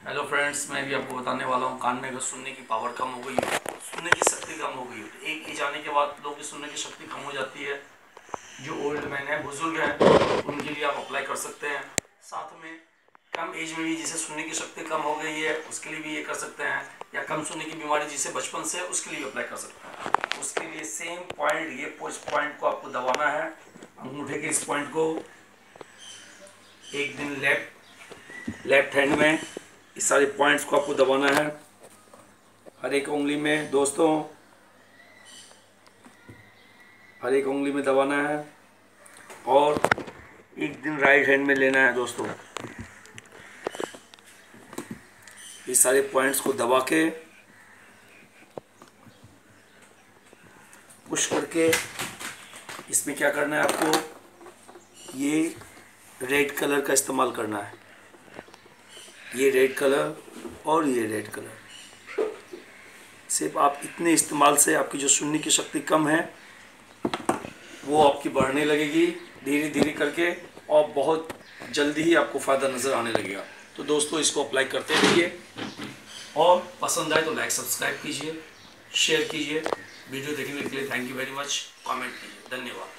Hello friends, मैं भी आपको बताने वाला हूँ कान में अगर सुनने की पावर कम हो गई हो, सुनने की शक्ति कम हो गई हो, तो एक एज आने के बाद लोगों की सुनने की शक्ति कम हो जाती है। जो ओल्ड मैन है, बुजुर्ग हैं, उनके लिए आप अप्लाई कर सकते हैं। साथ में कम एज में भी जिसे सुनने की शक्ति कम हो गई है उसके लिए भी ये कर सकते हैं, या कम सुनने की बीमारी जिसे बचपन से, उसके लिए अप्लाई कर सकते हैं। उसके लिए सेम पॉइंट, ये पॉइंट को आपको दबाना है, अंगूठे के इस पॉइंट को। एक दिन लेफ्ट हैंड में इस सारे पॉइंट्स को आपको दबाना है, हर एक उंगली में दोस्तों, हर एक उंगली में दबाना है। और एक दिन राइट हैंड में लेना है दोस्तों। इस सारे पॉइंट्स को दबा के पुश करके इसमें क्या करना है आपको, ये रेड कलर का इस्तेमाल करना है। ये रेड कलर और ये रेड कलर, सिर्फ आप इतने इस्तेमाल से आपकी जो सुनने की शक्ति कम है वो आपकी बढ़ने लगेगी धीरे धीरे करके, और बहुत जल्दी ही आपको फ़ायदा नज़र आने लगेगा। तो दोस्तों, इसको अप्लाई करते रहिए, और पसंद आए तो लाइक सब्सक्राइब कीजिए, शेयर कीजिए। वीडियो देखने के लिए thank you very much. Comment कीजिए। धन्यवाद।